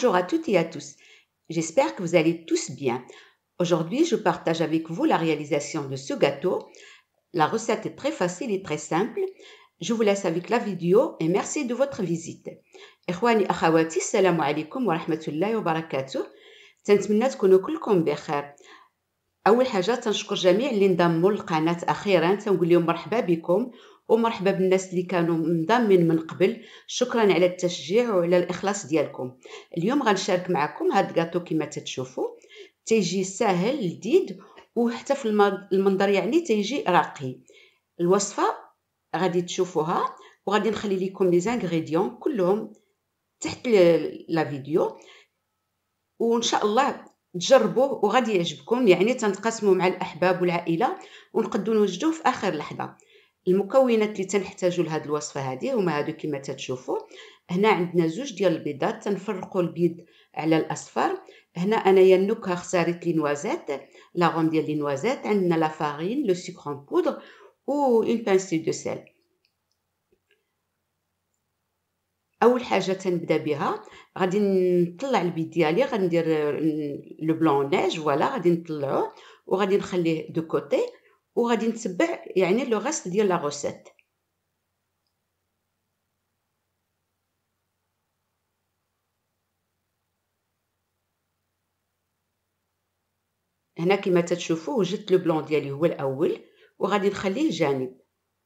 Bonjour à toutes et à tous. J'espère que vous allez tous bien. Aujourd'hui, je partage avec vous la réalisation de ce gâteau. La recette est très facile et très simple. Je vous laisse avec la vidéo et merci de votre visite. إخواني أخواتي السلام عليكم ورحمة الله وبركاته. تنتمنى تكونوا كلكم بخير. أول حاجة تنشكر جميع اللي انضموا للقناة أخيرا، تنقول لهم مرحبا بكم ومرحبا بالناس اللي كانوا منضمين من قبل. شكرا على التشجيع وعلى الإخلاص ديالكم. اليوم غنشارك معكم هاد الكاطو كما تتشوفوا، تيجي ساهل لذيذ وحتى في المنظر يعني تيجي راقي. الوصفة غادي تشوفوها وغادي نخلي لكم لي زانغريديون كلهم تحت لا فيديو، وان شاء الله تجربوه وغادي يعجبكم. يعني تنتقاسموا مع الاحباب والعائله ونقدروا نوجدوه في اخر لحظه. المكونات اللي تنحتاجوا لهاد الوصفه هذه هما هادو كما تتشوفوا. هنا عندنا زوج ديال البيضات، تنفرقوا البيض على الاصفر. هنا انايا النكهه اختاريت لي نوازات، لا غوم ديال لي نوازات. عندنا لا فارين، لو سكر ان بودر و اون بانسي دو سيل. اول حاجه تنبدا بها غادي نطلع البيض ديالي، غندير لو بلون نيج فوالا، غادي نطلعوه وغادي نخليه دو كوتي وغادي نتبع يعني لو غاست ديال لا غوسيت. هنا كما تتشوفوا وجدت لو بلون ديالي هو الاول وغادي نخليه جانب.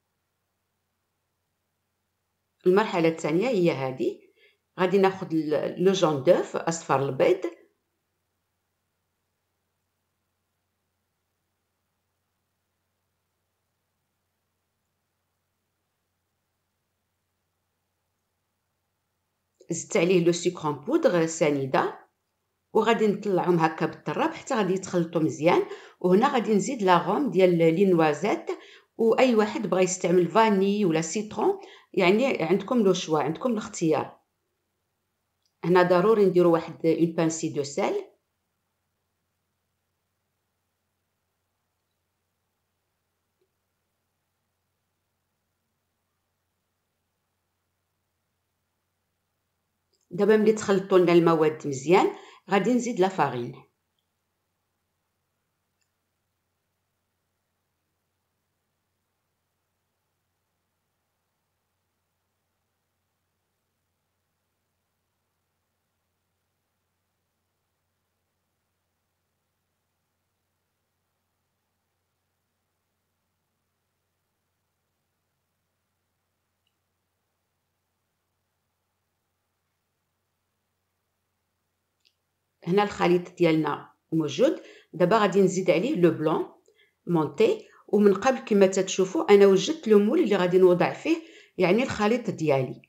المرحله الثانيه هي هذه، غادي ناخذ لو جون دوف اصفر البيض، زدت عليه لو سكر ان بودر سنيده وغادي نطلعهم هكا بالطراب حتى غادي يتخلطوا مزيان. وهنا غادي نزيد لا غوم ديال لي نوازات، واي واحد بغى يستعمل فاني ولا سيترون يعني عندكم لو شوا، عندكم الاختيار. هنا ضروري نديروا واحد اون بانسي دو سيل. دابا ملي تخلطوا لنا المواد مزيان غادي نزيد لا فارين. هنا الخليط ديالنا موجود. دابا غادي نزيد عليه لو بلون مونتي، ومن قبل كما تتشوفوا انا وجدت لو مول اللي غادي نوضع فيه يعني الخليط ديالي.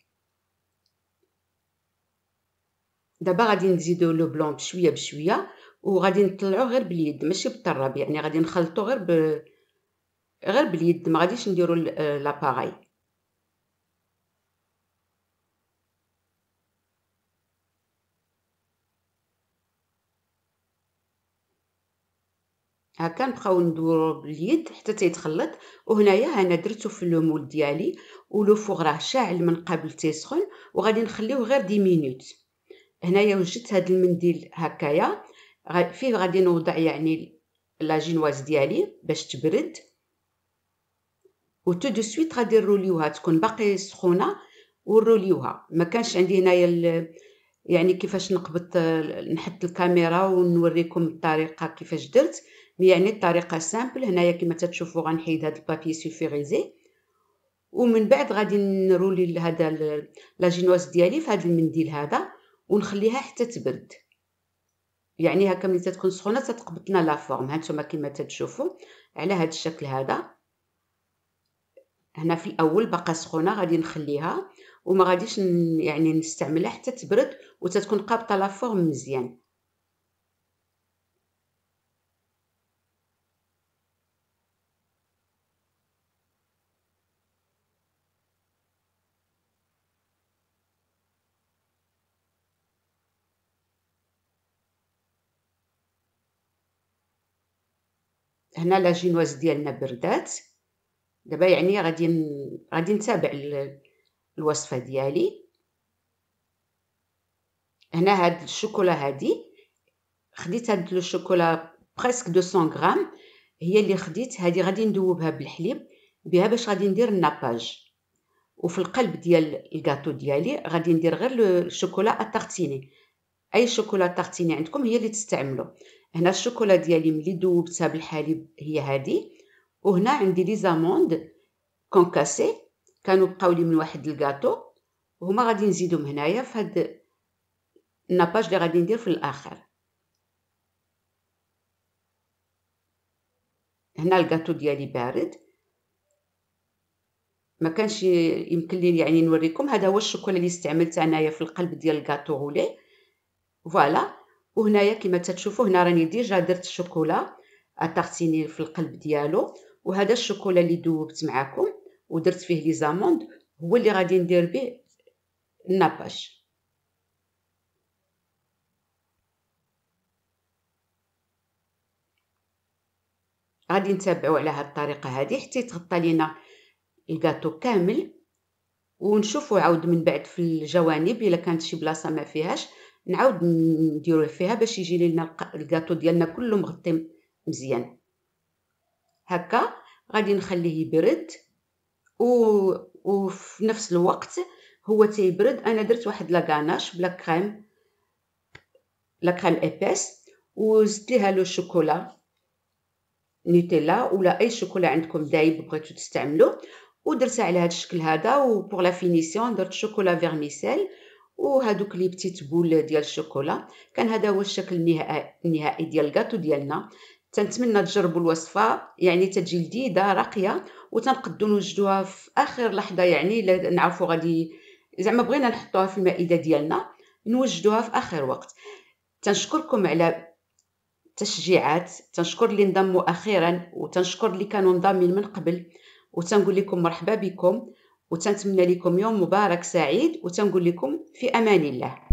دابا غادي نزيدو لو بلون بشويه بشويه وغادي نطلعوه غير باليد ماشي بالطراب، يعني غادي نخلطو غير باليد، ما غاديش نديرو لاباراي. هكا نبقاو ندورو باليد حتى تيتخلط. وهنايا انا درتو في لو مول ديالي ولو فوغ راه شاعل من قبل تيسخن وغادي نخليوه غير 10 مينوت. هنايا وجدت هذا المنديل هكايا فيه غادي نوضع يعني لا جينواز ديالي باش تبرد، و تو دو سويت غادي نروليوها تكون باقي سخونه ونروليوها. ما كانش عندي هنايا يعني كيفاش نقبط نحط الكاميرا ونوريكم الطريقه كيفاش درت، يعني الطريقه سامبل. هنايا كما تتشوفوا غنحيد هذا البابي سوفيغيزي ومن بعد غادي نرولي هذا لا جينواز ديالي في هذا المنديل هذا ونخليها حتى تبرد. يعني هكا ملي تكون سخونه تتقبط لنا لا فورم. هانتوما كما تتشوفوا على هذا الشكل هذا. هنا في الاول باقا سخونه غادي نخليها وما غاديش يعني نستعملها حتى تبرد وتتكون قابطه لا فورم مزيان. هنا لا جينواز ديالنا بردات. دابا يعني غادي نتابع الوصفه ديالي. هنا هاد الشوكولا هادي خديت هاد الشوكولا بريسك 200 غرام، هي اللي خديت هادي غادي ندوبها بالحليب بها باش غادي ندير الناباج. وفي القلب ديال الكاطو ديالي غادي ندير غير الشوكولا اتارتيني، اي شوكولا تارتيني عندكم هي اللي تستعملوا. هنا الشوكولا ديالي ملي دوبتها بالحليب هي هادي، وهنا عندي لي زاموند كونكاسي كانوا بقاو لي من واحد الكاطو، وهما غادي نزيدهم هنايا في هاد الناباج اللي غادي ندير في الاخر. هنا الكاطو ديالي بارد، ما كانش يمكن لي يعني نوريكم. هذا هو الشوكولا اللي استعملت انايا في القلب ديال الكاطو غولي، فوالا. وهنايا كما تتشوفوا هنا راني ديجا درت الشوكولا اتارتيني في القلب ديالو، وهذا الشوكولا اللي دوبت معكم ودرت فيه لي زاموند هو اللي غادي ندير به الناباج. غادي نتابعوا على هاد الطريقه هذه حتى يتغطى لينا الكاطو كامل، ونشوفوا عاود من بعد في الجوانب الا كانت شي بلاصه ما فيهاش نعاود نديروه فيها باش يجي لنا الكاطو ديالنا كله مغطي مزيان. هكا غادي نخليه يبرد، وفي نفس الوقت هو تيبرد انا درت واحد لاكاناش بلا كريم، لا كريم ايباس، وزدت ليها لو شوكولا نوتيلا ولا اي شوكولا عندكم دايب بغيتو تستعملوه، ودرتها على هذا الشكل هذا. وبور لا فينيسيون درت شوكولا فيرميسيل وهذوك لي بتيت بول ديال الشوكولا. كان هذا هو الشكل النهائي ديال الكاطو ديالنا. تنتمنى تجربوا الوصفه، يعني تجي لذيذه راقيه، وتنقدو نوجدوها في اخر لحظه، يعني نعرفوا غادي زعما بغينا نحطوها في المائده ديالنا نوجدوها في اخر وقت. تنشكركم على التشجيعات، تنشكر اللي انضموا اخيرا، وتنشكر اللي كانوا انضامين من قبل، وتنقول لكم مرحبا بكم، وتنتمنى لكم يوم مبارك سعيد، وتنقول لكم في امان الله.